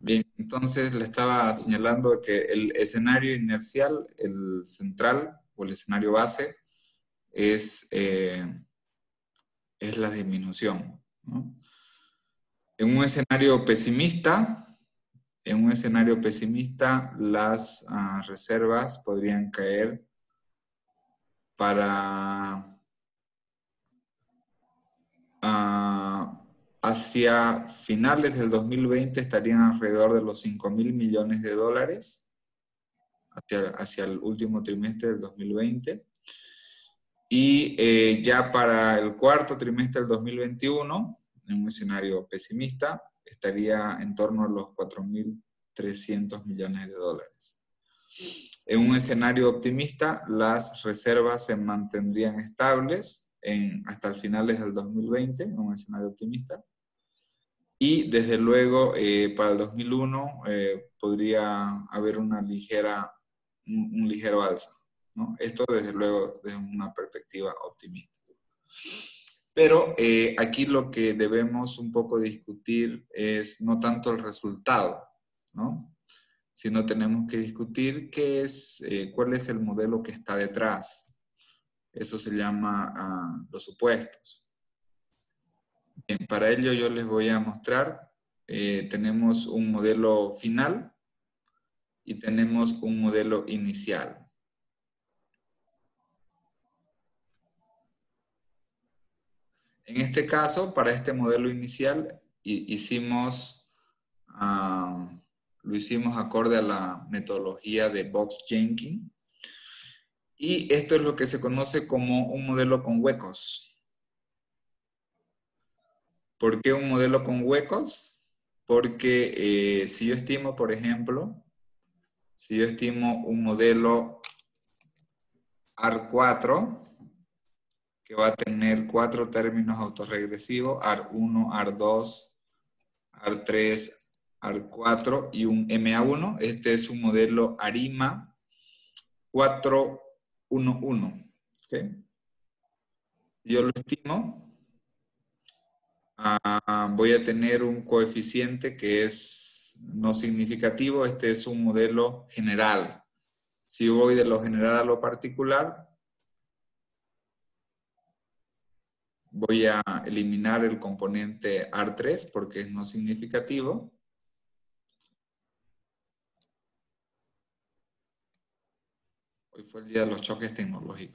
Bien, entonces le estaba señalando que el escenario inercial, el central o el escenario base, es la disminución, ¿no? En un escenario pesimista, las reservas podrían caer para hacia finales del 2020 estarían alrededor de los 5.000 millones de dólares hacia el último trimestre del 2020. Y ya para el cuarto trimestre del 2021, en un escenario pesimista, estaría en torno a los 4.300 millones de dólares. En un escenario optimista, las reservas se mantendrían estables hasta el finales del 2020, en un escenario optimista. Y desde luego, para el 2001 podría haber un ligero alza, ¿no? Esto desde luego desde una perspectiva optimista. Pero aquí lo que debemos un poco discutir es no tanto el resultado, ¿no? Sino tenemos que discutir cuál es el modelo que está detrás. Eso se llama los supuestos. Bien, para ello yo les voy a mostrar, tenemos un modelo final y tenemos un modelo inicial. En este caso, para este modelo inicial, lo hicimos acorde a la metodología de Box-Jenkins. Y esto es lo que se conoce como un modelo con huecos. ¿Por qué un modelo con huecos? Porque si yo estimo, por ejemplo, si yo estimo un modelo AR4, que va a tener 4 términos autorregresivos, AR1, AR2, AR3, AR4 y un MA1. Este es un modelo ARIMA 411. ¿Okay? Yo lo estimo. Voy a tener un coeficiente que es no significativo. Este es un modelo general. Si voy de lo general a lo particular, voy a eliminar el componente AR3 porque es no significativo. Hoy fue el día de los choques tecnológicos.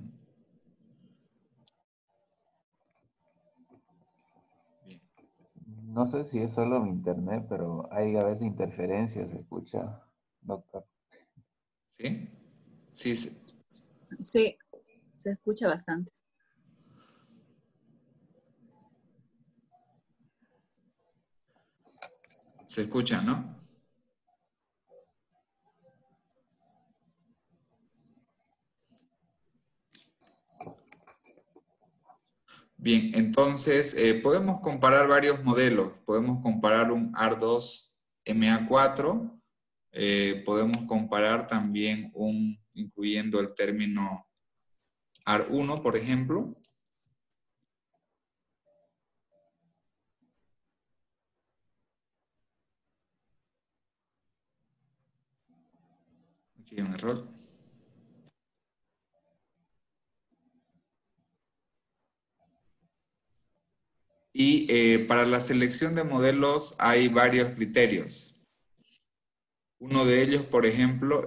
Bien. No sé si es solo mi internet, pero hay a veces interferencias, se escucha, doctor. ¿Sí? Sí, sí. Sí, se escucha bastante. Se escucha, ¿no? Bien, entonces podemos comparar varios modelos. Podemos comparar un AR2 MA4. Podemos comparar también incluyendo el término AR1, por ejemplo. Aquí hay un error. Y para la selección de modelos hay varios criterios. Uno de ellos, por ejemplo,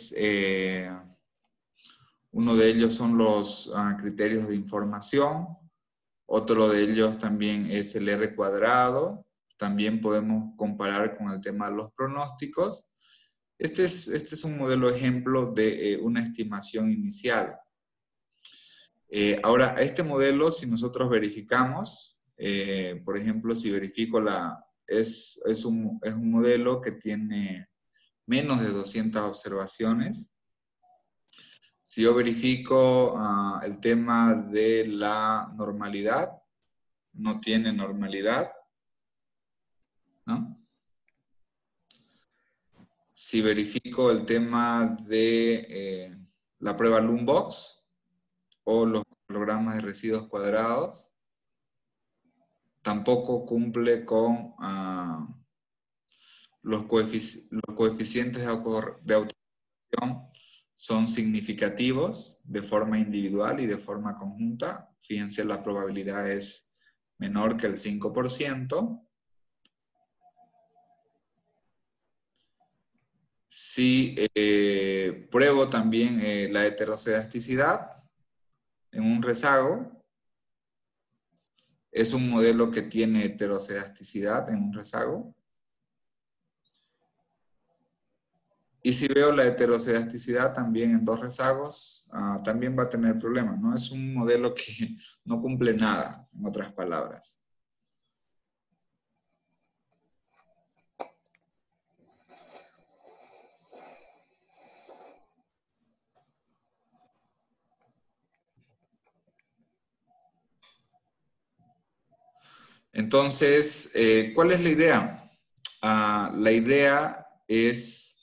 son los criterios de información. Otro de ellos también es el R cuadrado. También podemos comparar con el tema de los pronósticos. Este es un modelo ejemplo de una estimación inicial. Ahora, este modelo, si nosotros verificamos, por ejemplo, si verifico es un modelo que tiene menos de 200 observaciones. Si yo verifico el tema de la normalidad, no tiene normalidad, ¿no? Si verifico el tema de la prueba Loombox o los programas de residuos cuadrados, tampoco cumple con los coeficientes de autorregulación son significativos de forma individual y de forma conjunta. Fíjense, la probabilidad es menor que el 5%. Si pruebo también la heteroscedasticidad en un rezago, es un modelo que tiene heteroscedasticidad en un rezago. Y si veo la heteroscedasticidad también en dos rezagos, también va a tener problemas, ¿no? Es un modelo que no cumple nada, en otras palabras. Entonces, ¿cuál es la idea? La idea es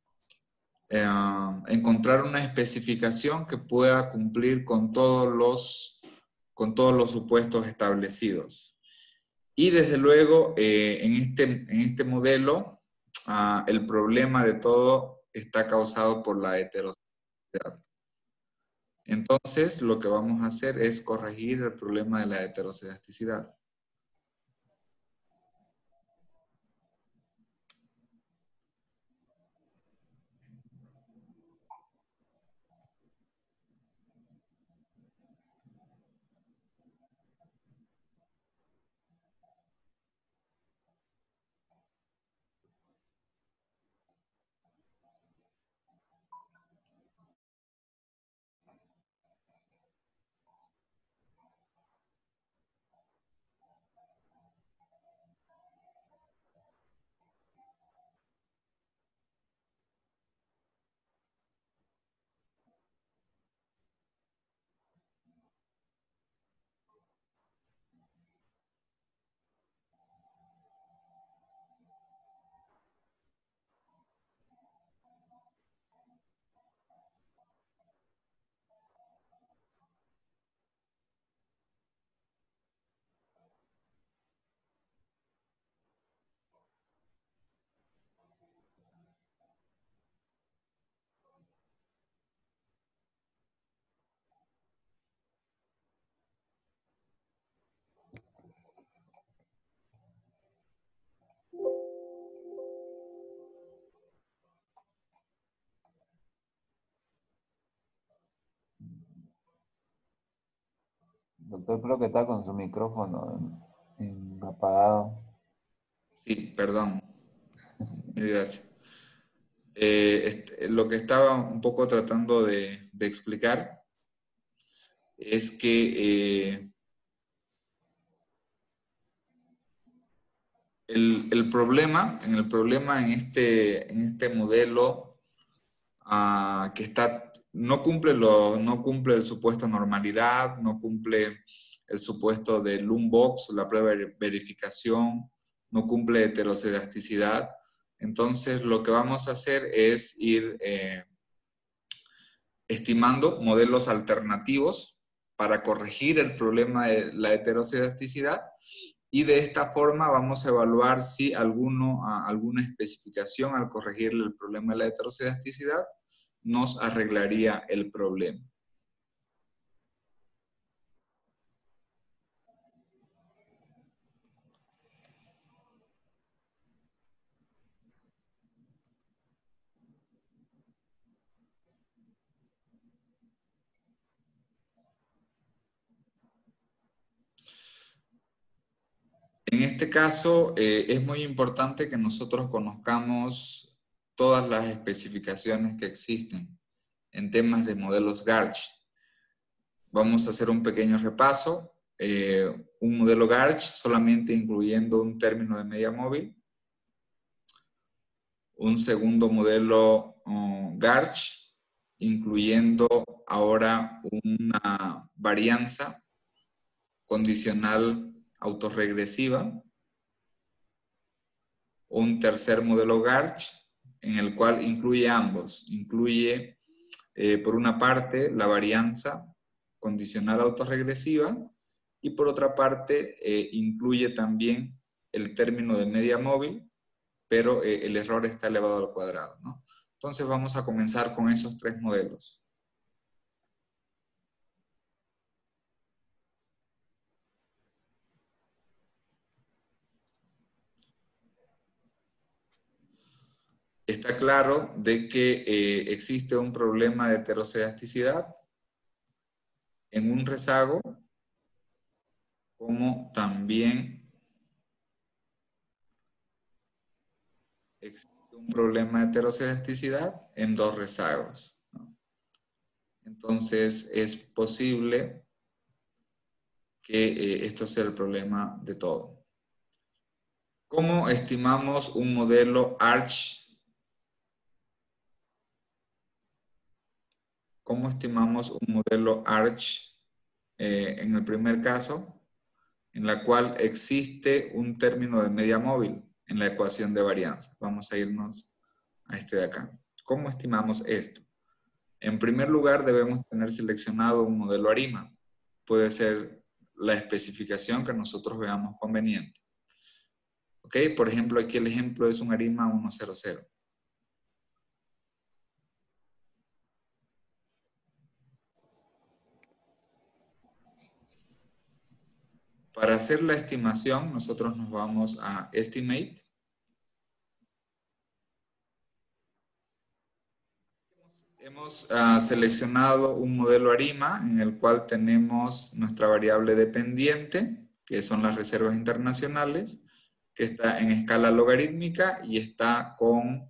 encontrar una especificación que pueda cumplir con todos los supuestos establecidos. Y desde luego, en este modelo, el problema de todo está causado por la heteroscedasticidad. Entonces, lo que vamos a hacer es corregir el problema de la heteroscedasticidad. Doctor, creo que está con su micrófono apagado. Sí, perdón. Mil gracias. Lo que estaba un poco tratando de explicar es que el problema en este modelo que no cumple el supuesto normalidad, no cumple el supuesto de Loombox, la prueba de verificación, no cumple heteroscedasticidad. Entonces, lo que vamos a hacer es ir estimando modelos alternativos para corregir el problema de la heteroscedasticidad, y de esta forma vamos a evaluar si alguna especificación al corregir el problema de la heteroscedasticidad nos arreglaría el problema. En este caso, es muy importante que nosotros conozcamos todas las especificaciones que existen en temas de modelos Garch. Vamos a hacer un pequeño repaso. Un modelo Garch solamente incluyendo un término de media móvil. Un segundo modelo Garch, incluyendo ahora una varianza condicional autorregresiva. Un tercer modelo Garch, en el cual incluye ambos. Incluye, por una parte, la varianza condicional autorregresiva, y por otra parte, incluye también el término de media móvil, pero el error está elevado al cuadrado, ¿no? Entonces vamos a comenzar con esos tres modelos. Está claro de que existe un problema de heteroscedasticidad en un rezago, como también existe un problema de heteroscedasticidad en dos rezagos, ¿no? Entonces es posible que esto sea el problema de todo. ¿Cómo estimamos un modelo ARCH? ¿Cómo estimamos un modelo ARCH en el primer caso, en la cual existe un término de media móvil en la ecuación de varianza? Vamos a irnos a este de acá. ¿Cómo estimamos esto? En primer lugar, debemos tener seleccionado un modelo ARIMA. Puede ser la especificación que nosotros veamos conveniente. ¿Ok? Por ejemplo, aquí el ejemplo es un ARIMA 100. Para hacer la estimación, nosotros nos vamos a Estimate. Hemos seleccionado un modelo ARIMA en el cual tenemos nuestra variable dependiente, que son las reservas internacionales, que está en escala logarítmica y está con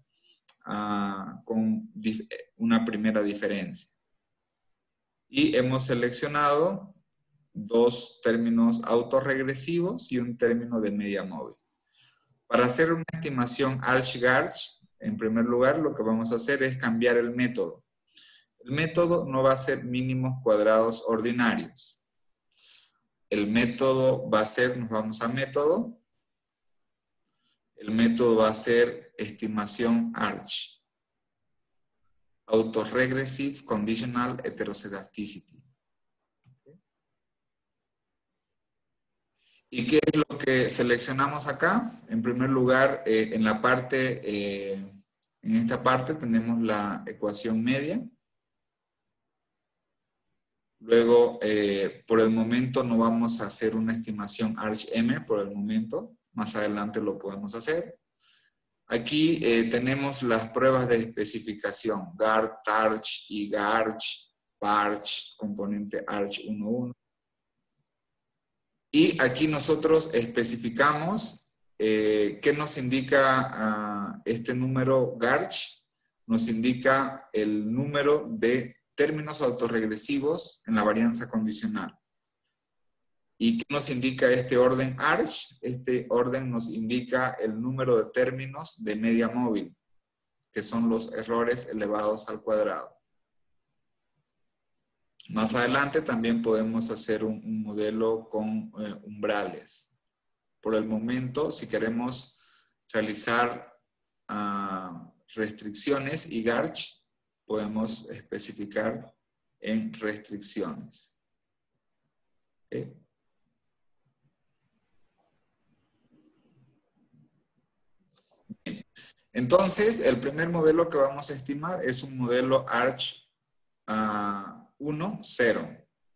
una primera diferencia. Y hemos seleccionado dos términos autorregresivos y un término de media móvil. Para hacer una estimación ARCH-GARCH, en primer lugar, lo que vamos a hacer es cambiar el método. El método no va a ser mínimos cuadrados ordinarios. El método va a ser, nos vamos a método, el método va a ser estimación ARCH. Autoregressive Conditional Heteroscedasticity. ¿Y qué es lo que seleccionamos acá? En primer lugar, en esta parte tenemos la ecuación media. Luego, por el momento no vamos a hacer una estimación ARCH-M por el momento. Más adelante lo podemos hacer. Aquí tenemos las pruebas de especificación. GARCH, TARCH y GARCH, PARCH, componente ARCH 1.1. Y aquí nosotros especificamos qué nos indica este número GARCH. Nos indica el número de términos autorregresivos en la varianza condicional. ¿Y qué nos indica este orden ARCH? Este orden nos indica el número de términos de media móvil, que son los errores elevados al cuadrado. Más adelante también podemos hacer un modelo con umbrales. Por el momento, si queremos realizar restricciones y GARCH, podemos especificar en restricciones. ¿Okay? Bien. Entonces, el primer modelo que vamos a estimar es un modelo ARCH 1, 0.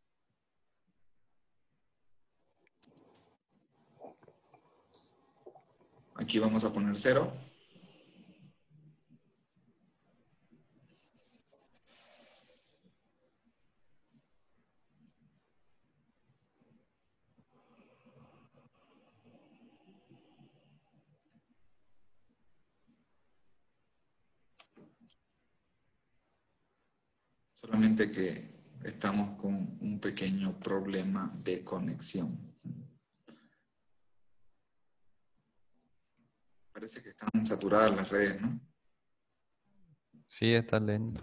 Aquí vamos a poner 0. Solamente que estamos con un pequeño problema de conexión. Parece que están saturadas las redes, ¿no? Sí, está lento.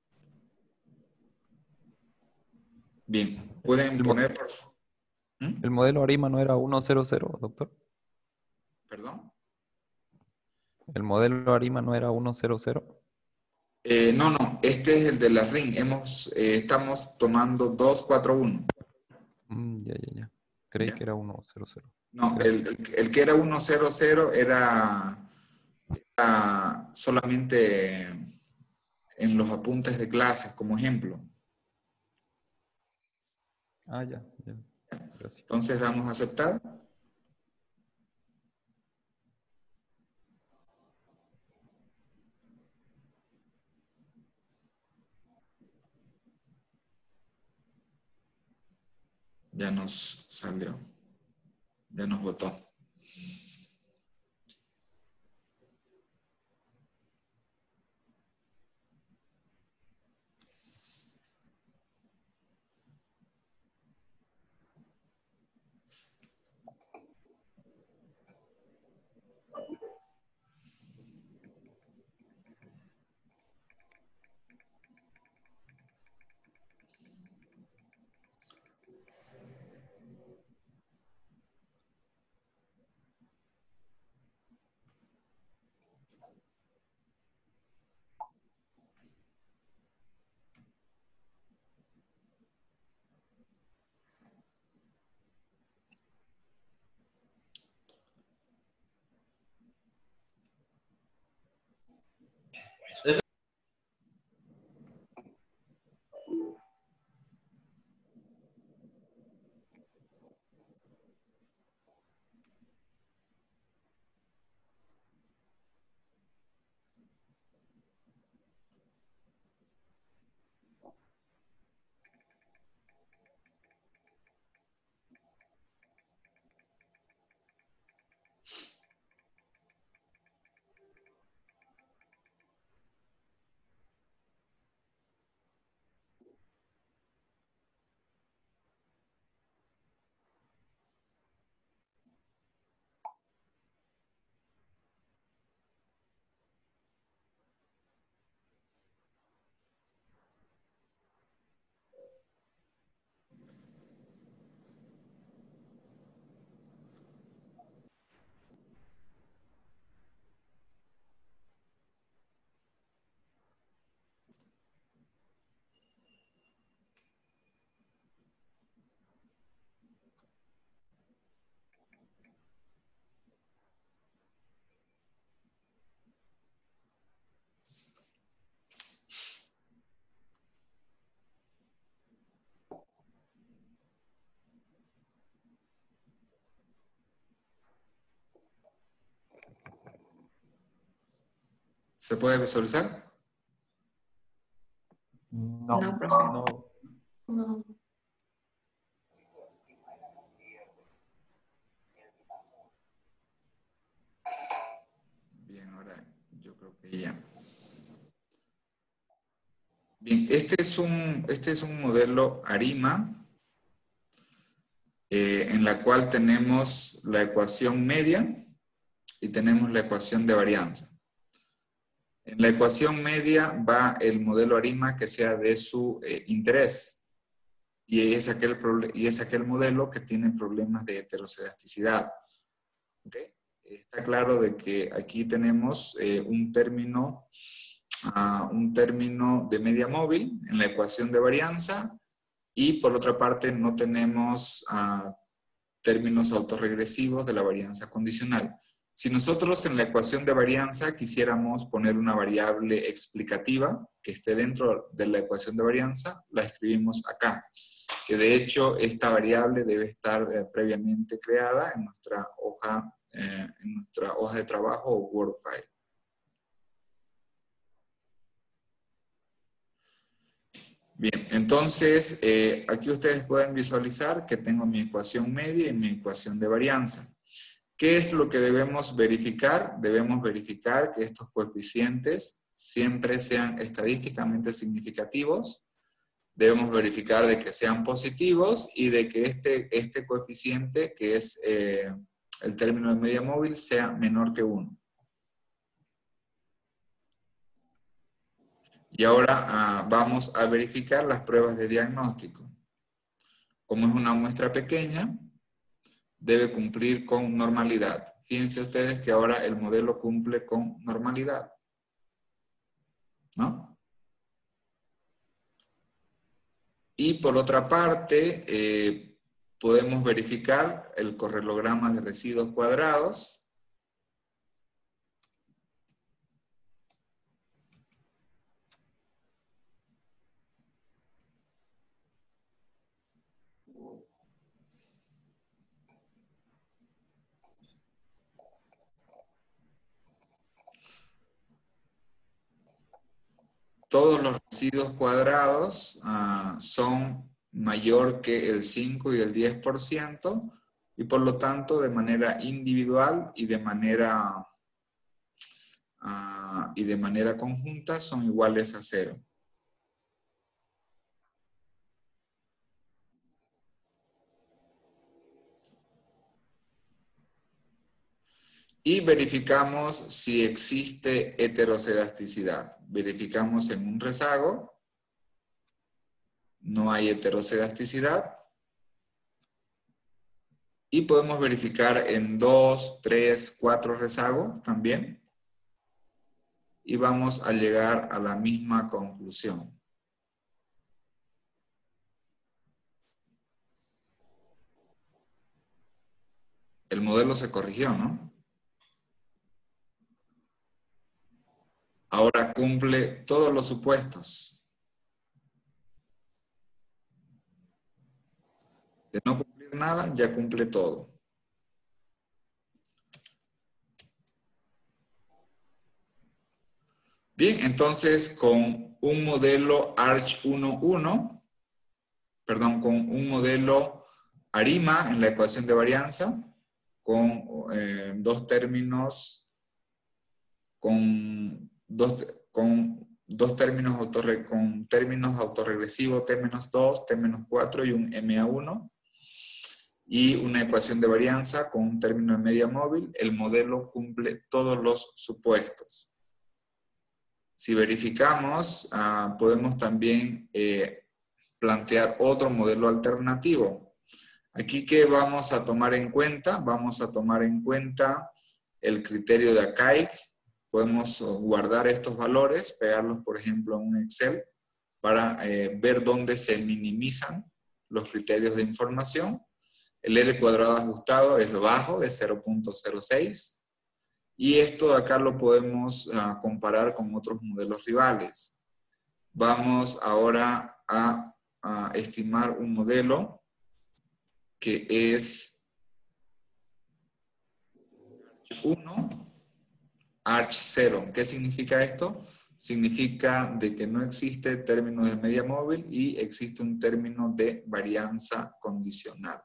Bien, ¿pueden poner por favor? ¿El modelo ARIMA no era 100, doctor? ¿Perdón? ¿El modelo ARIMA no era 100? No, este es el de la RIN. Estamos tomando 241. Ya. Creí ¿Ya? que era 100. No, el que era 100 era solamente en los apuntes de clases como ejemplo. Ah, ya. Gracias. Entonces damos a aceptar. Ya nos salió. Ya nos votó. ¿Se puede visualizar? No. No, profe. No. No. Bien, ahora yo creo que ya. Bien, este es un modelo ARIMA en la cual tenemos la ecuación media y tenemos la ecuación de varianza. En la ecuación media va el modelo ARIMA que sea de su interés y es aquel modelo que tiene problemas de heteroscedasticidad. ¿Okay? Está claro de que aquí tenemos un término de media móvil en la ecuación de varianza y por otra parte no tenemos términos autorregresivos de la varianza condicional. Si nosotros en la ecuación de varianza quisiéramos poner una variable explicativa que esté dentro de la ecuación de varianza, la escribimos acá. Que de hecho esta variable debe estar previamente creada en nuestra hoja de trabajo o Word file. Bien, entonces aquí ustedes pueden visualizar que tengo mi ecuación media y mi ecuación de varianza. ¿Qué es lo que debemos verificar? Debemos verificar que estos coeficientes siempre sean estadísticamente significativos. Debemos verificar de que sean positivos y de que este coeficiente, que es el término de media móvil, sea menor que 1. Y ahora vamos a verificar las pruebas de diagnóstico. Como es una muestra pequeña, debe cumplir con normalidad. Fíjense ustedes que ahora el modelo cumple con normalidad, ¿no? Y por otra parte, podemos verificar el correlograma de residuos cuadrados. todos los residuos cuadrados son mayor que el 5 y el 10%, y por lo tanto, de manera individual y de manera conjunta son iguales a 0. Y verificamos si existe heterocedasticidad. Verificamos en un rezago, no hay heterocedasticidad. Y podemos verificar en 2, 3, 4 rezagos también. Y vamos a llegar a la misma conclusión. El modelo se corrigió, ¿no? Ahora cumple todos los supuestos. De no cumplir nada, ya cumple todo. Bien, entonces con un modelo ARCH 1.1, perdón, con un modelo ARIMA en la ecuación de varianza, con dos términos, con términos autorregresivos T-2, T-4 y un MA1, y una ecuación de varianza con un término de media móvil, el modelo cumple todos los supuestos. Si verificamos, podemos también plantear otro modelo alternativo. Aquí, ¿qué vamos a tomar en cuenta? Vamos a tomar en cuenta el criterio de Akaik. Podemos guardar estos valores, pegarlos, por ejemplo, en un Excel, para ver dónde se minimizan los criterios de información. El R cuadrado ajustado es bajo, es 0.06. Y esto de acá lo podemos comparar con otros modelos rivales. Vamos ahora a estimar un modelo que es 1, ARCH 0. ¿Qué significa esto? Significa de que no existe término de media móvil y existe un término de varianza condicional.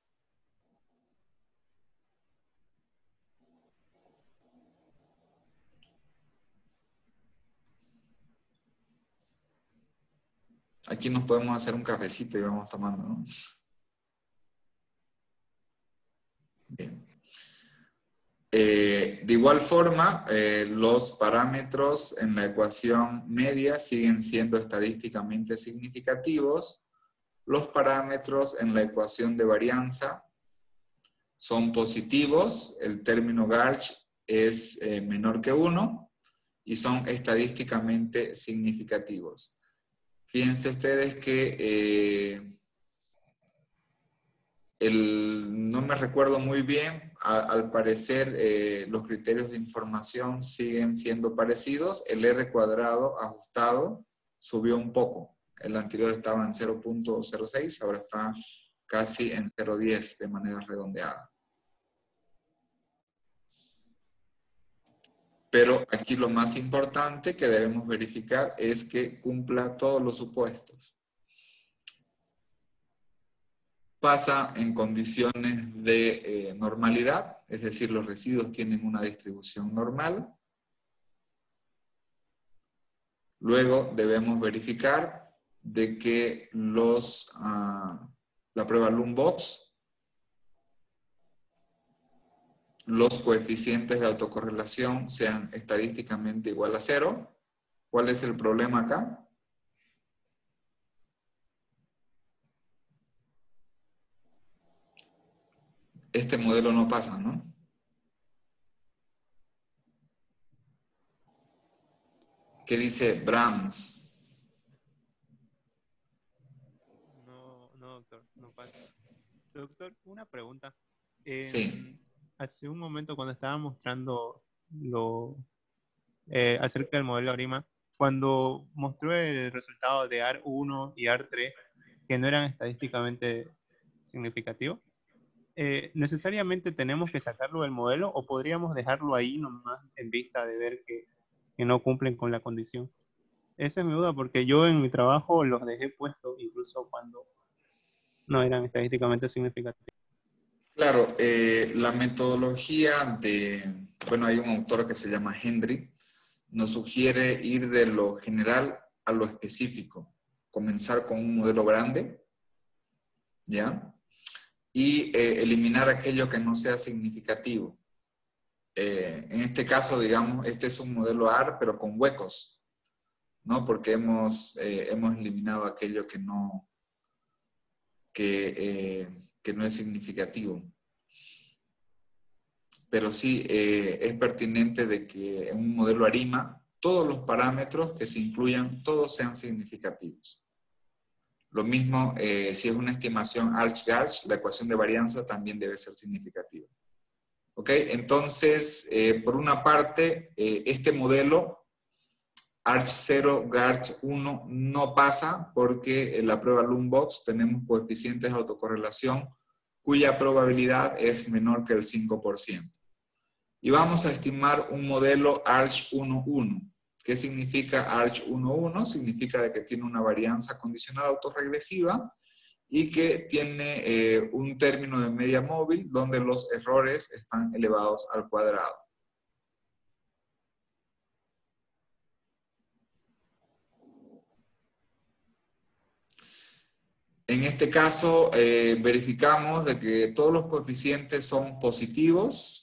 Aquí nos podemos hacer un cafecito y vamos tomando, ¿no? Bien. De igual forma, los parámetros en la ecuación media siguen siendo estadísticamente significativos. Los parámetros en la ecuación de varianza son positivos. El término Garch es menor que 1 y son estadísticamente significativos. Fíjense ustedes que no me recuerdo muy bien, al parecer los criterios de información siguen siendo parecidos. El R cuadrado ajustado subió un poco. El anterior estaba en 0.06, ahora está casi en 0.10 de manera redondeada. Pero aquí lo más importante que debemos verificar es que cumpla todos los supuestos. Pasa en condiciones de normalidad, es decir, los residuos tienen una distribución normal. Luego debemos verificar de que la prueba Loom-Box, los coeficientes de autocorrelación sean estadísticamente igual a 0. ¿Cuál es el problema acá? Este modelo no pasa, ¿no? ¿Qué dice Brahms? No, doctor, no pasa. Doctor, una pregunta. Sí. Hace un momento cuando estaba mostrando acerca del modelo ARIMA, cuando mostró el resultado de AR1 y AR3, que no eran estadísticamente significativos, ¿necesariamente tenemos que sacarlo del modelo o podríamos dejarlo ahí nomás en vista de ver que no cumplen con la condición? Esa es mi duda, porque yo en mi trabajo los dejé puestos incluso cuando no eran estadísticamente significativos. Claro, la metodología bueno, hay un autor que se llama Hendry, nos sugiere ir de lo general a lo específico. Comenzar con un modelo grande, ¿ya? Y eliminar aquello que no sea significativo. En este caso, digamos, este es un modelo AR, pero con huecos, ¿no? Porque hemos eliminado aquello que no es significativo. Pero sí es pertinente de que en un modelo ARIMA todos los parámetros que se incluyan, todos sean significativos. Lo mismo si es una estimación Arch-Garch, la ecuación de varianza también debe ser significativa. ¿Ok? Entonces, por una parte, este modelo Arch 0, Garch 1 no pasa porque en la prueba Loombox tenemos coeficientes de autocorrelación cuya probabilidad es menor que el 5%. Y vamos a estimar un modelo Arch 1,1. ¿Qué significa Arch 1,1? Significa de que tiene una varianza condicional autorregresiva y que tiene un término de media móvil donde los errores están elevados al cuadrado. En este caso, verificamos de que todos los coeficientes son positivos.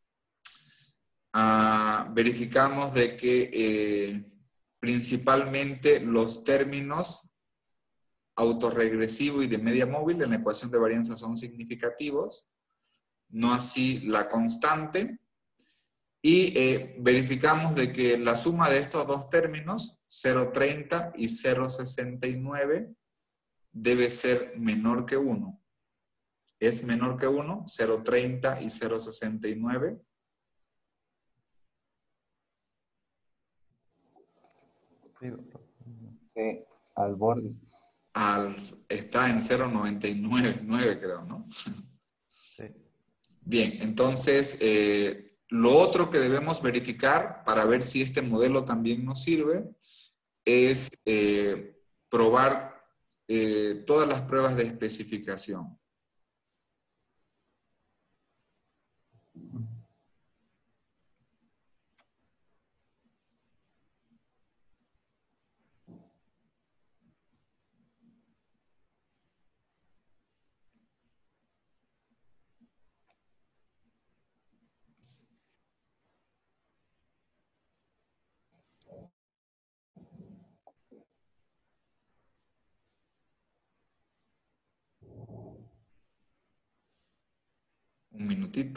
Verificamos de que principalmente los términos autorregresivo y de media móvil en la ecuación de varianza son significativos, no así la constante. Y verificamos de que la suma de estos dos términos, 0,30 y 0,69, debe ser menor que 1. Es menor que 1, 0,30 y 0,69. Sí, al borde. Está en 0,99, creo, ¿no? Sí. Bien, entonces, lo otro que debemos verificar para ver si este modelo también nos sirve es probar todas las pruebas de especificación. Un minutito.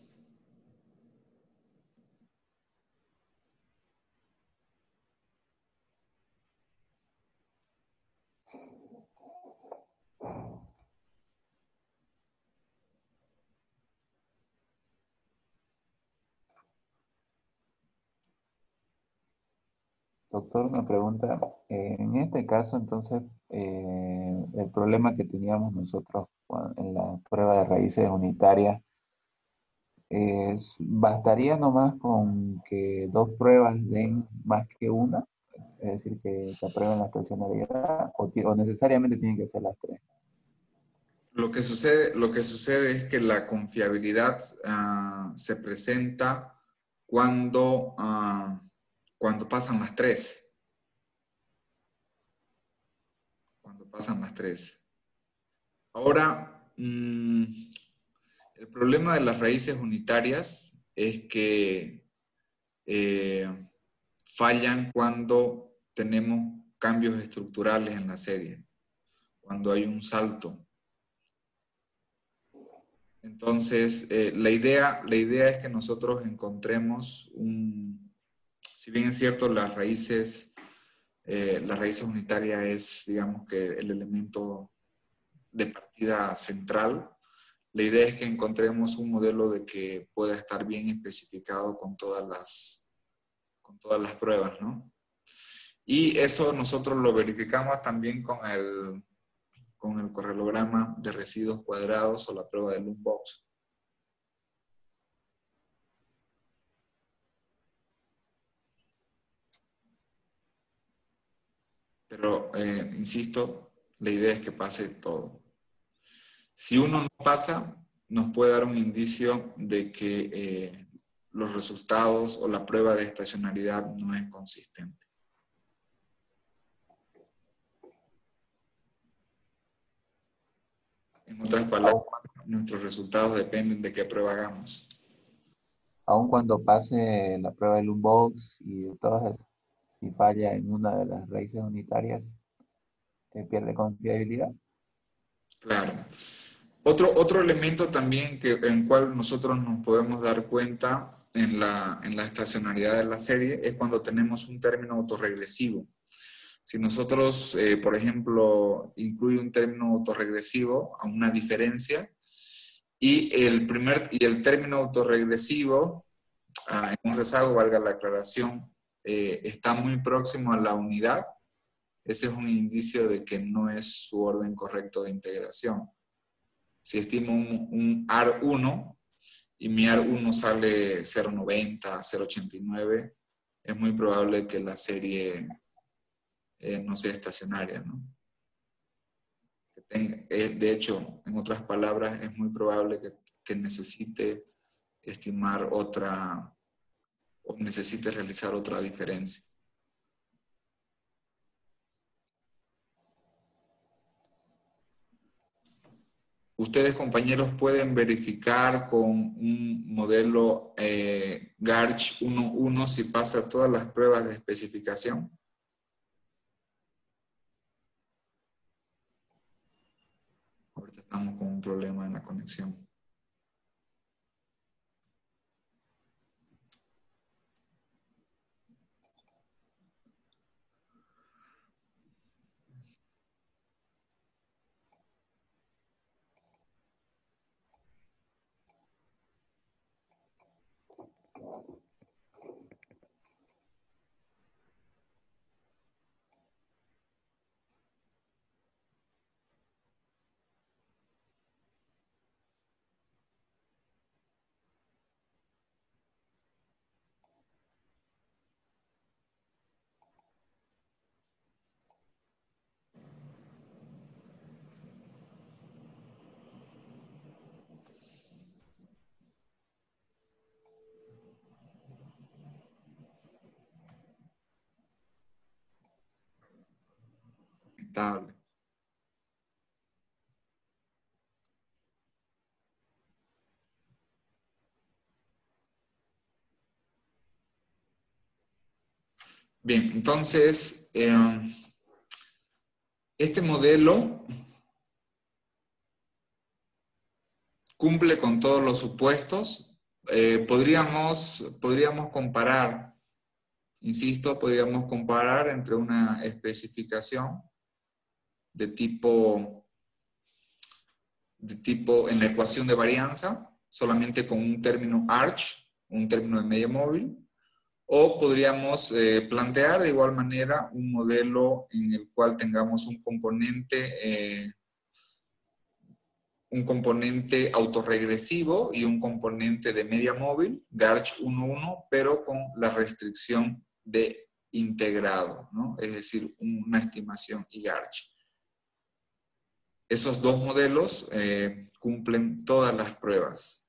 Doctor, me pregunta, en este caso, entonces, el problema que teníamos nosotros en la prueba de raíces unitarias ¿bastaría nomás con que dos pruebas den más que una? Es decir, que aprueben la expresionalidad, o necesariamente tienen que ser las tres. Lo que sucede es que la confiabilidad se presenta cuando pasan las tres. Cuando pasan las tres. Ahora, el problema de las raíces unitarias es que fallan cuando tenemos cambios estructurales en la serie, cuando hay un salto. Entonces, la idea es que nosotros encontremos si bien es cierto, las raíces unitarias es, digamos, que el elemento de partida central. La idea es que encontremos un modelo de que pueda estar bien especificado con todas las pruebas, ¿no? Y eso nosotros lo verificamos también con el correlograma de residuos cuadrados o la prueba de Loombox. Pero, insisto, la idea es que pase todo. Si uno no pasa, nos puede dar un indicio de que los resultados o la prueba de estacionalidad no es consistente. En otras palabras, nuestros resultados dependen de qué prueba hagamos. Aun cuando pase la prueba del unbox y de todas esas, si falla en una de las raíces unitarias, pierde confiabilidad. Claro. Otro elemento también en el cual nosotros nos podemos dar cuenta en la estacionalidad de la serie es cuando tenemos un término autorregresivo. Si nosotros, por ejemplo, incluye un término autorregresivo a una diferencia y el término autorregresivo, en un rezago, valga la aclaración, está muy próximo a la unidad, ese es un indicio de que no es su orden correcto de integración. Si estimo un AR1 y mi AR1 sale 0.90, 0.89, es muy probable que la serie no sea estacionaria, ¿no? De hecho, en otras palabras, es muy probable que necesite estimar otra, o necesite realizar otra diferencia. Ustedes, compañeros, pueden verificar con un modelo Garch 1.1 si pasa todas las pruebas de especificación. Ahorita estamos con un problema en la conexión. Estable. Bien, entonces, este modelo cumple con todos los supuestos. Podríamos comparar, insisto, podríamos comparar entre una especificación de tipo en la ecuación de varianza, solamente con un término arch, un término de media móvil, o podríamos plantear de igual manera un modelo en el cual tengamos un componente autorregresivo y un componente de media móvil, Garch 1.1, pero con la restricción de integrado, ¿no? Es decir, una estimación y Garch. Esos dos modelos cumplen todas las pruebas.